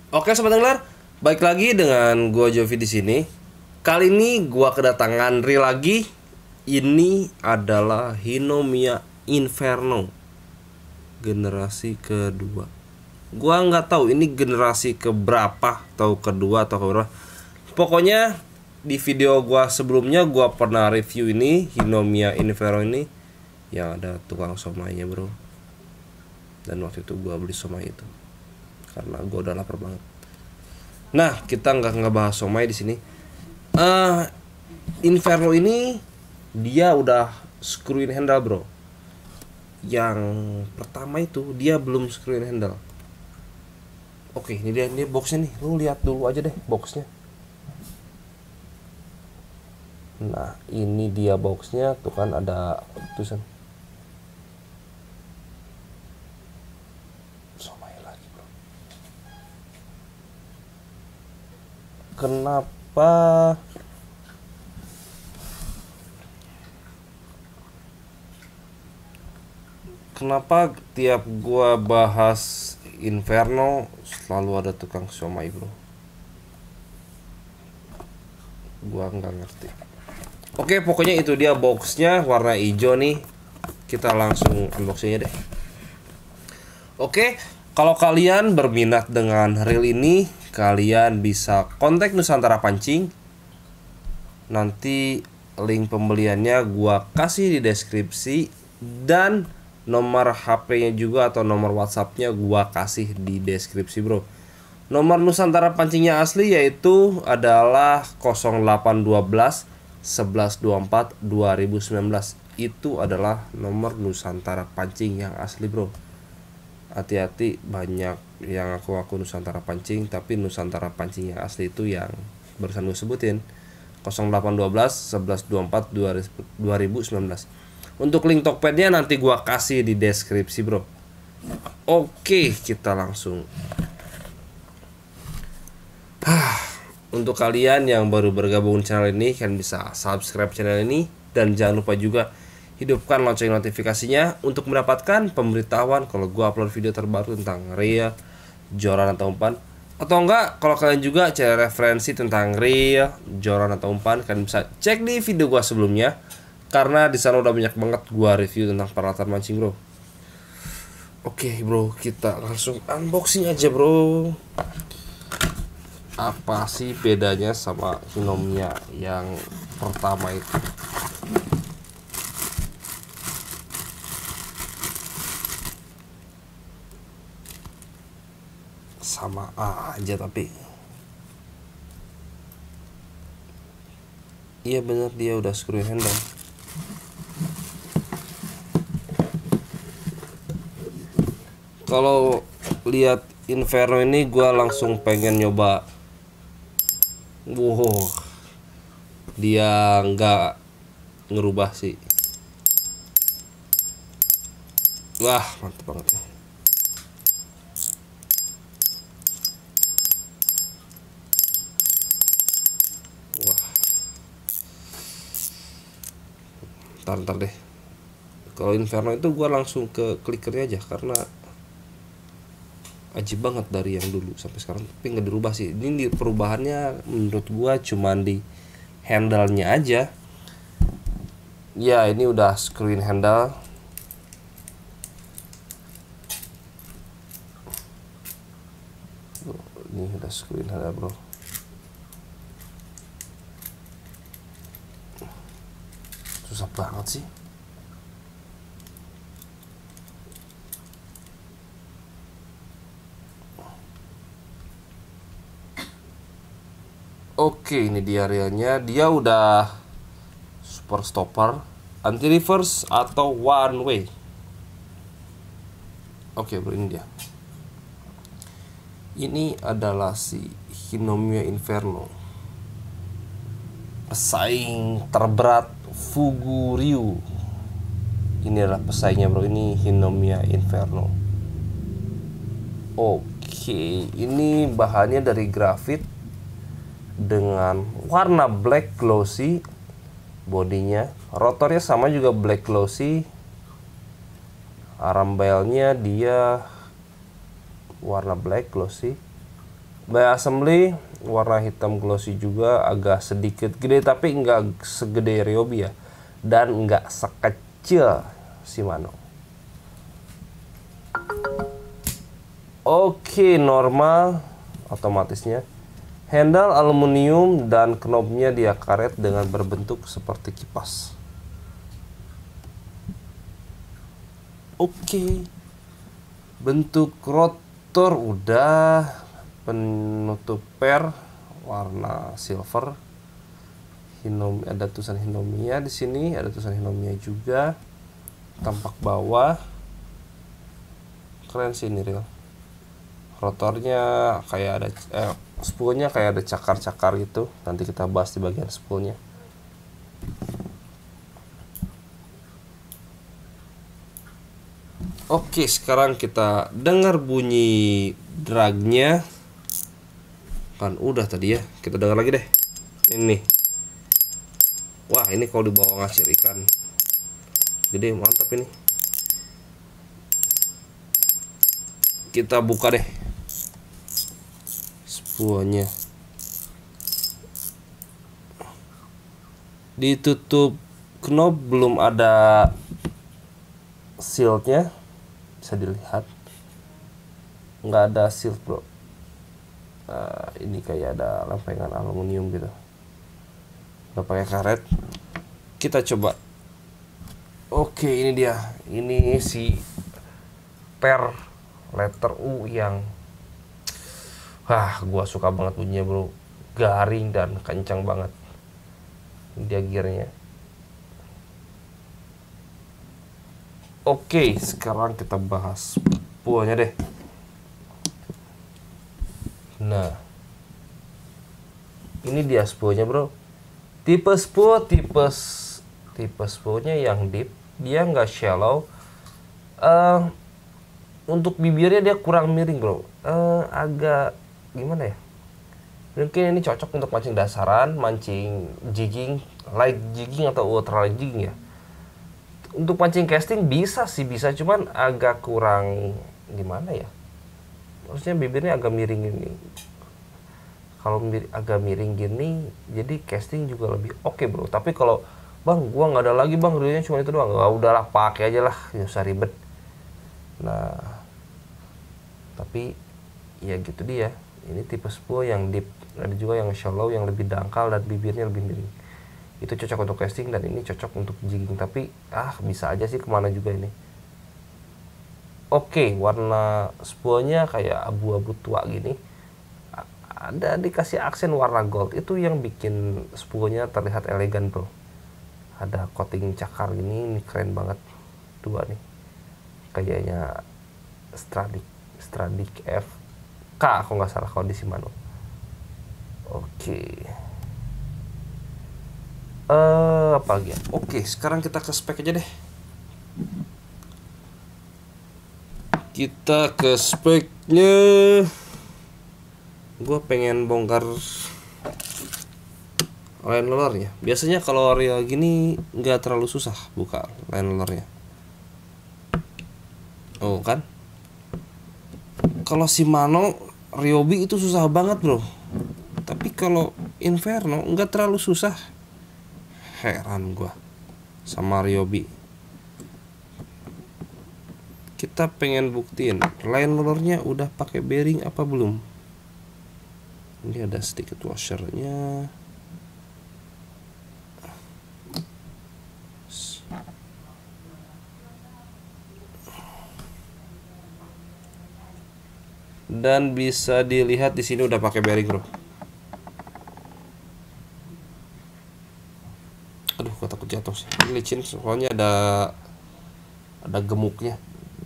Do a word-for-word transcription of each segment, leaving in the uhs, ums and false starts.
Oke sobat Angler, baik lagi dengan gua Jovi di sini. Kali ini gua kedatangan reel lagi. Ini adalah Hinomia Inferno generasi kedua. Gua nggak tahu ini generasi keberapa, atau kedua atau keberapa. Pokoknya di video gua sebelumnya gua pernah review ini Hinomia Inferno ini yang ada tukang somainya bro. Dan waktu itu gua beli somai itu karena gua udah lapar banget. Nah, kita nggak ngebahas somai di sini. Uh, Inferno ini dia udah screw-in handle bro. Yang pertama itu dia belum screw-in handle. Oke, ini dia, ini boxnya nih. Lu lihat dulu aja deh boxnya. Nah, ini dia boxnya. Tuh kan ada tulisan somai lagi bro. Kenapa Kenapa tiap gua bahas Inferno selalu ada tukang somai bro? Gua nggak ngerti. Oke, pokoknya itu dia boxnya warna hijau nih. Kita langsung unboxingnya deh. Oke, kalau kalian berminat dengan reel ini, kalian bisa kontak Nusantara Pancing. Nanti link pembeliannya gua kasih di deskripsi, dan nomor H P-nya juga atau nomor WhatsApp-nya gua kasih di deskripsi bro. Nomor Nusantara Pancingnya asli yaitu adalah nol delapan satu dua sebelas dua puluh empat dua ribu sembilan belas. Itu adalah nomor Nusantara Pancing yang asli bro. Hati-hati, banyak yang aku-aku Nusantara Pancing, tapi Nusantara Pancing yang asli itu yang barusan gue sebutin, nol delapan satu dua sebelas dua puluh empat dua ribu sembilan belas. Untuk link Tokpednya nanti gua kasih di deskripsi bro. Oke, kita langsung. Hah, untuk kalian yang baru bergabung channel ini, kalian bisa subscribe channel ini. Dan jangan lupa juga hidupkan lonceng notifikasinya untuk mendapatkan pemberitahuan kalau gua upload video terbaru tentang reel, joran atau umpan. Atau enggak, kalau kalian juga cari referensi tentang reel, joran atau umpan, kalian bisa cek di video gua sebelumnya. Karena di sana udah banyak banget gua review tentang peralatan mancing bro. Oke bro, kita langsung unboxing aja bro. Apa sih bedanya sama Hinomia yang pertama itu? Sama aja tapi. Iya bener, dia udah screw handle. Kalau lihat Inferno ini gue langsung pengen nyoba. Wow, dia nggak ngerubah sih. Wah, mantap banget ya. Wah, ntar ntar deh. Kalau Inferno itu gue langsung ke klikernya aja karena ajib banget dari yang dulu sampai sekarang, tapi nggak dirubah sih. Ini perubahannya menurut gua cuman di handle-nya aja. Ya, ini udah screen handle. Ini udah screen handle bro. Susah banget sih. Oke, ini dia reelnya. Dia udah super stopper, anti reverse atau one way. Oke bro, ini dia. Ini adalah si Hinomia Inferno, pesaing terberat Fugu Ryu. Ini adalah pesaingnya bro, ini Hinomia Inferno. Oke, ini bahannya dari grafit dengan warna black glossy. Bodinya, rotornya sama juga black glossy. Arm belnya dia warna black glossy. By assembly warna hitam glossy juga, agak sedikit gede tapi nggak segede Ryobi ya, dan nggak sekecil Shimano. Oke, normal otomatisnya. Handle aluminium dan knobnya dia karet dengan berbentuk seperti kipas. Oke, bentuk rotor udah, penutup per warna silver. Hinomi, ada tulisan Hinomiya di sini, ada tulisan Hinomiya juga. Tampak bawah, keren sih ini real. Rotornya kayak ada, eh, spoolnya kayak ada cakar-cakar gitu. Nanti kita bahas di bagian spoolnya. Oke, sekarang kita dengar bunyi dragnya. Kan udah tadi ya, kita dengar lagi deh. Ini. Wah, ini kalau dibawa ngasir ikan gede, mantap ini. Kita buka deh spoolnya. Ditutup knob, belum ada shieldnya, bisa dilihat nggak ada shield bro. Nah, ini kayak ada lempengan aluminium gitu, nggak pakai karet. Kita coba. Oke, ini dia, ini si per letter U yang wah, gua suka banget bunyinya bro, garing dan kencang banget. Ini dia gearnya. Oke, sekarang kita bahas spoolnya deh. Nah, ini dia spoolnya bro. Tipe spool, tipe tipe spoolnya yang deep, dia nggak shallow. Uh, untuk bibirnya dia kurang miring bro, uh, agak gimana ya? Mungkin ini cocok untuk mancing dasaran, mancing jigging, light jigging atau ultra light jigging ya. Untuk mancing casting bisa sih, bisa, cuman agak kurang gimana ya? Maksudnya bibirnya agak miring gini. Kalau mir agak miring gini, jadi casting juga lebih oke okay, bro. Tapi kalau bang, gua nggak ada lagi bang, reelnya cuma itu doang, nggak, udahlah pakai aja lah, nggak usah ribet. Nah, tapi ya gitu dia. Ini tipe spool yang deep, ada juga yang shallow yang lebih dangkal dan bibirnya lebih miring. Itu cocok untuk casting dan ini cocok untuk jigging. Tapi ah, bisa aja sih kemana juga ini. Oke, warna spoolnya kayak abu-abu tua gini. Ada dikasih aksen warna gold, itu yang bikin spoolnya terlihat elegan bro. Ada coating cakar gini, ini keren banget. Dua nih, kayaknya Stradic Stradic F K aku nggak salah kalau di Shimano. Oke, uh, apa lagi ya? Oke, sekarang kita ke spek aja deh. Kita ke speknya. Gue pengen bongkar line rollernya. Biasanya kalau reel gini nggak terlalu susah buka line rollernya. Oh kan? Kalau Shimano Ryobi itu susah banget bro. Tapi kalau Inferno nggak terlalu susah. Heran gue sama Ryobi. Kita pengen buktiin line rollernya udah pakai bearing apa belum. Ini ada sedikit washernya. Dan bisa dilihat di sini udah pakai bearing bro. Aduh, gue takut jatuh sih. Ini licin soalnya ada ada gemuknya.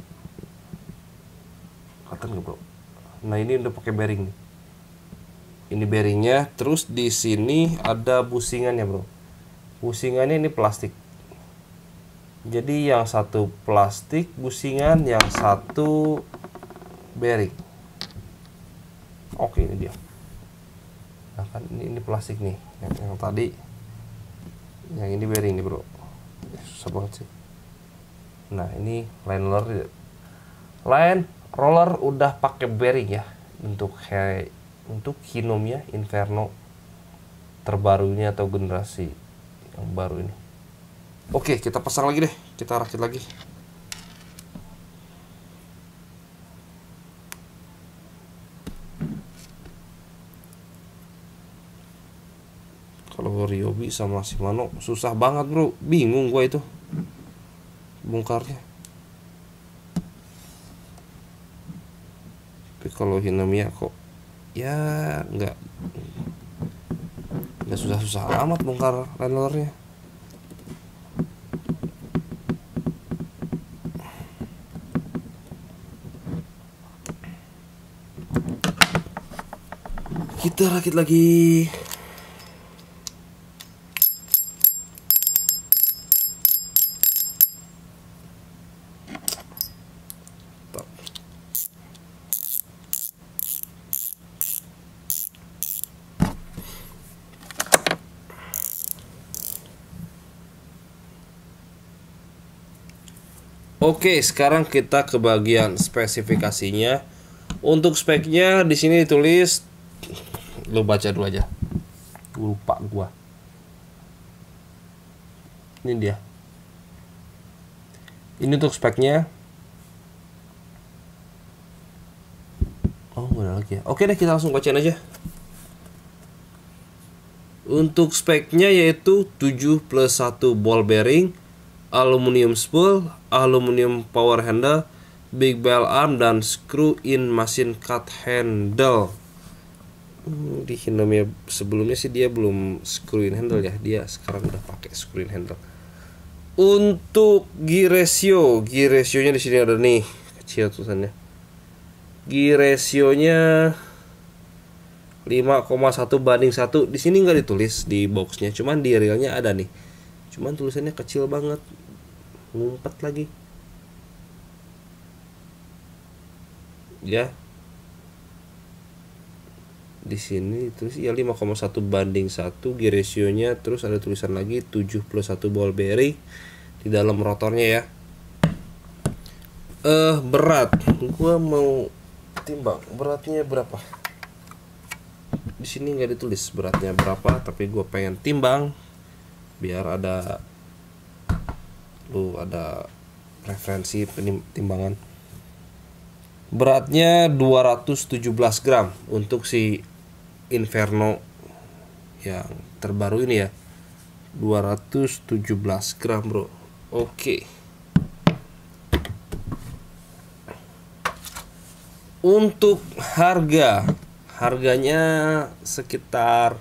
Kelihatan nggak bro? Nah ini udah pakai bearing nih. Ini bearingnya, terus di sini ada busingannya bro. Busingannya ini plastik. Jadi yang satu plastik busingan, yang satu bearing. Oke, ini dia. Nah kan ini, ini plastik nih. Yang, yang tadi, yang ini bearing nih bro. Susah banget sih. Nah ini line roller, line roller udah pakai bearing ya. Untuk kayak untuk Hinomia Inferno terbarunya atau generasi yang baru ini. Oke, kita pasang lagi deh, kita rakit lagi. Kalau Ryobi sama Shimano susah banget bro, bingung gua itu bongkarnya. Tapi kalau Hinomia kok ya nggak nggak susah-susah amat bongkar handlernya. Kita rakit lagi. Oke, sekarang kita ke bagian spesifikasinya. Untuk speknya di sini ditulis, lo baca dulu aja. Lupa gua. Ini dia. Ini untuk speknya. Oh, nggak ada lagi ya. Oke deh, kita langsung bacain aja. Untuk speknya yaitu tujuh plus satu ball bearing, aluminium spool, aluminium power handle, big bell arm, dan screw in machine cut handle. Hmm, di Hinomia sebelumnya sih dia belum screw in handle ya, dia sekarang udah pakai screw in handle. Untuk gear ratio, gear rasionya di sini ada nih, kecil tulisannya. Gear rasionya lima koma satu banding satu. Di sini nggak ditulis di boxnya, cuman di realnya ada nih. Cuman tulisannya kecil banget, ngumpet lagi. Ya. Di sini terus ya lima koma satu banding satu gear ratio-nya, terus ada tulisan lagi tujuh plus satu ball bearing di dalam rotornya ya. Eh berat, gua mau timbang beratnya berapa. Di sini nggak ditulis beratnya berapa, tapi gua pengen timbang biar ada lu ada referensi timbangan. Beratnya dua ratus tujuh belas gram untuk si Inferno yang terbaru ini ya. dua ratus tujuh belas gram bro. Oke. Untuk harga, harganya sekitar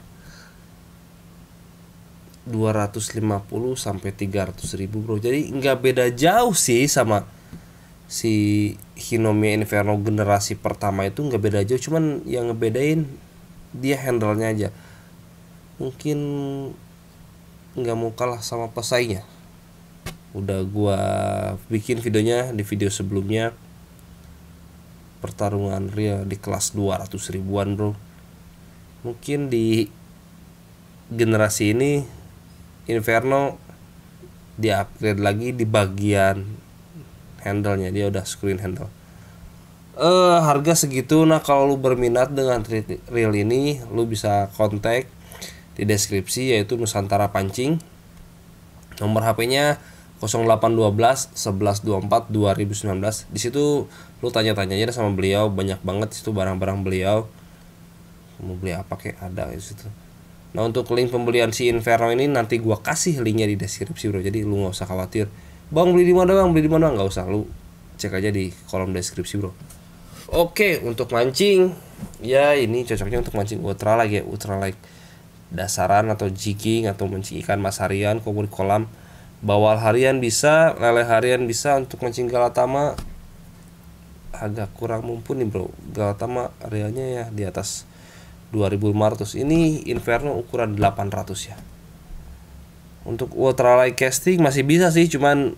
dua ratus lima puluh sampai tiga ratus ribu bro. Jadi nggak beda jauh sih sama si Hinomia Inferno generasi pertama itu, nggak beda jauh. Cuman yang ngebedain dia handle-nya aja. Mungkin nggak mau kalah sama pesaingnya. Udah gua bikin videonya di video sebelumnya, pertarungan real di kelas dua ratus ribuan bro. Mungkin di generasi ini Inferno dia upgrade lagi di bagian handle-nya, dia udah screen handle. Eh harga segitu. Nah, kalau lu berminat dengan reel ini, lu bisa kontak di deskripsi yaitu Nusantara Pancing. Nomor H P-nya nol delapan satu dua satu satu dua empat dua ribu sembilan belas. Di situ lu tanya-tanya aja sama beliau, banyak banget situ barang-barang beliau. Mau beli apa kayak ada di situ. Nah, untuk link pembelian si Inferno ini nanti gua kasih linknya di deskripsi bro. Jadi lu nggak usah khawatir, bang beli di mana bang beli di mana, nggak usah, lu cek aja di kolom deskripsi bro. Oke, untuk mancing ya ini cocoknya untuk mancing ultralight ya, ultralight dasaran atau jigging atau mancing ikan mas harian, komodi kolam, bawal harian bisa, lele harian bisa. Untuk mancing galatama agak kurang mumpuni bro. Galatama areanya ya di atas dua ribu lima ratus. Ini Inferno ukuran delapan ratus ya. Untuk ultralight casting masih bisa sih, cuman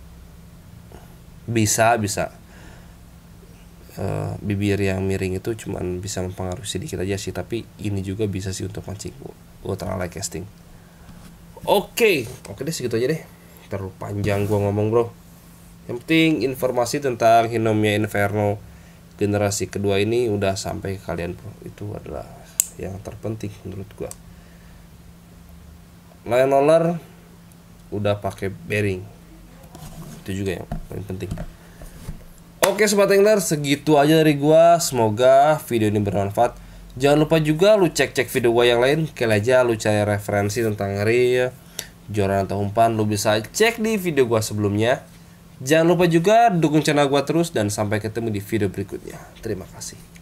bisa bisa uh, bibir yang miring itu cuman bisa mempengaruhi sedikit aja sih, tapi ini juga bisa sih untuk mancing ultralight casting. Oke, oke deh segitu aja deh. Terlalu panjang gua ngomong bro. Yang penting informasi tentang Hinomia Inferno generasi kedua ini udah sampai ke kalian bro. Itu adalah yang terpenting menurut gua. Line roller udah pakai bearing, itu juga yang paling penting. Oke sobat angler, segitu aja dari gua. Semoga video ini bermanfaat. Jangan lupa juga lu cek-cek video gua yang lain. Kali aja lu cari referensi tentang reel, joran atau umpan, lu bisa cek di video gua sebelumnya. Jangan lupa juga dukung channel gua terus, dan sampai ketemu di video berikutnya. Terima kasih.